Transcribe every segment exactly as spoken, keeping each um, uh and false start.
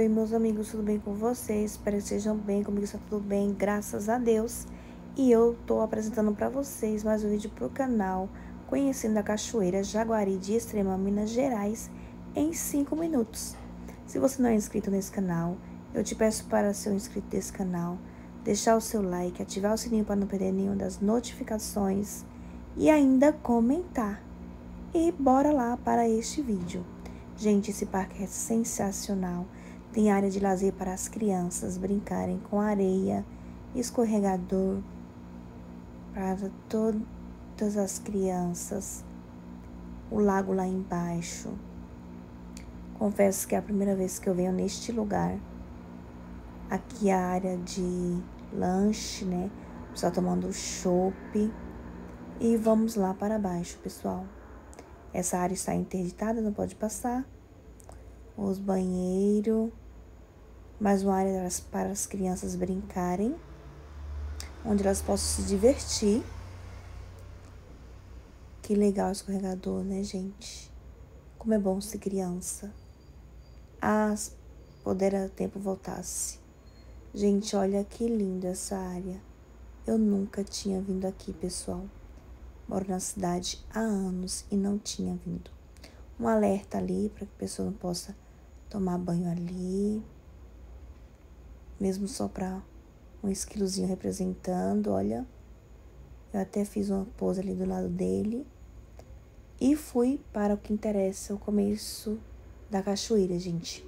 Oi, meus amigos, tudo bem com vocês? Espero que estejam bem, comigo está tudo bem, graças a Deus. E eu tô apresentando para vocês mais um vídeo pro canal, conhecendo a Cachoeira Jaguari de Extrema, Minas Gerais, em cinco minutos. Se você não é inscrito nesse canal, eu te peço para ser um inscrito desse canal, deixar o seu like, ativar o sininho para não perder nenhuma das notificações e ainda comentar. E bora lá para este vídeo. Gente, esse parque é sensacional. Tem área de lazer para as crianças brincarem com areia, escorregador para todas as crianças. O lago lá embaixo. Confesso que é a primeira vez que eu venho neste lugar. Aqui a área de lanche, né? Só tomando chopp. E vamos lá para baixo, pessoal. Essa área está interditada, não pode passar. Os banheiros. Mais uma área para as crianças brincarem. Onde elas possam se divertir. Que legal o escorregador, né, gente? Como é bom ser criança. Ah, pudera o tempo voltasse. Gente, olha que linda essa área. Eu nunca tinha vindo aqui, pessoal. Moro na cidade há anos e não tinha vindo. Um alerta ali para que a pessoa não possa tomar banho ali. Mesmo só para um esquilozinho representando, olha. Eu até fiz uma pose ali do lado dele. E fui para o que interessa, o começo da cachoeira, gente.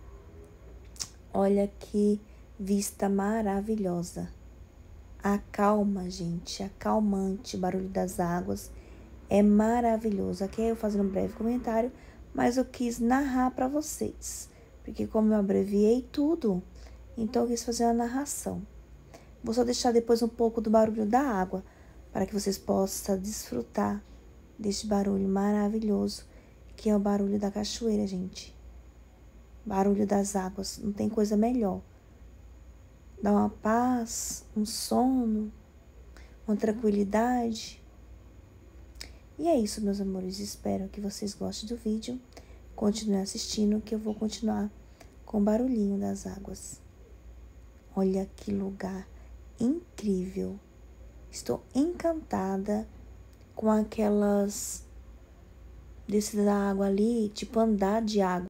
Olha que vista maravilhosa. Acalma, gente, acalmante, barulho das águas. É maravilhoso. Aqui eu fazendo um breve comentário, mas eu quis narrar para vocês. Porque como eu abreviei tudo, então eu quis fazer uma narração. Vou só deixar depois um pouco do barulho da água, para que vocês possam desfrutar deste barulho maravilhoso, que é o barulho da cachoeira, gente. Barulho das águas, não tem coisa melhor. Dá uma paz, um sono, uma tranquilidade. E é isso, meus amores. Espero que vocês gostem do vídeo. Continue assistindo, que eu vou continuar com o barulhinho das águas. Olha que lugar incrível. Estou encantada com aquelas descidas da água ali, tipo andar de água.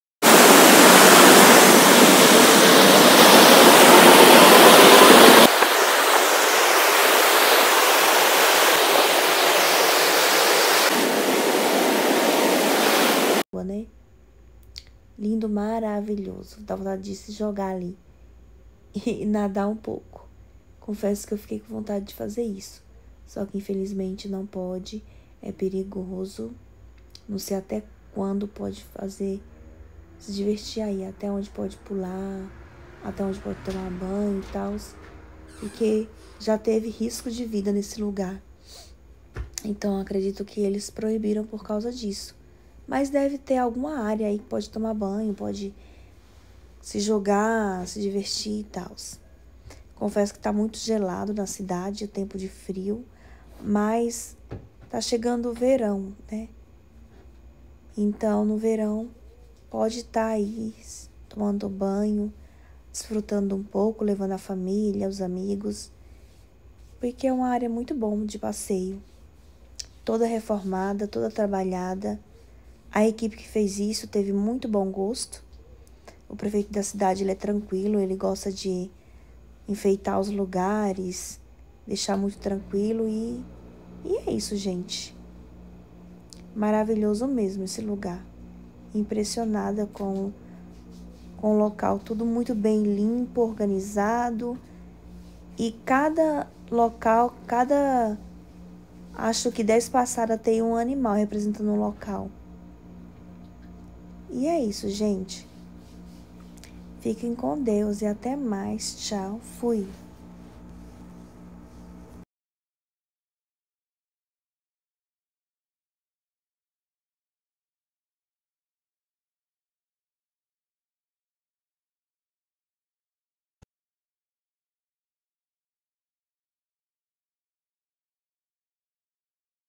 Né? Lindo, maravilhoso. Dá vontade de se jogar ali e nadar um pouco. Confesso que eu fiquei com vontade de fazer isso. Só que infelizmente não pode. É perigoso. Não sei até quando pode fazer, se divertir aí. Até onde pode pular. Até onde pode tomar banho e tal. Porque já teve risco de vida nesse lugar. Então acredito que eles proibiram por causa disso. Mas deve ter alguma área aí que pode tomar banho, pode se jogar, se divertir e tal. Confesso que tá muito gelado na cidade, o tempo de frio, mas tá chegando o verão, né? Então, no verão, pode estar aí tomando banho, desfrutando um pouco, levando a família, os amigos, porque é uma área muito bom de passeio. Toda reformada, toda trabalhada. A equipe que fez isso teve muito bom gosto. O prefeito da cidade, ele é tranquilo, ele gosta de enfeitar os lugares, deixar muito tranquilo e, e é isso, gente. Maravilhoso mesmo esse lugar. Impressionada com, com o local, tudo muito bem limpo, organizado. E cada local, cada... acho que dez passadas tem um animal representando o local. E é isso, gente. Fiquem com Deus e até mais. Tchau. Fui.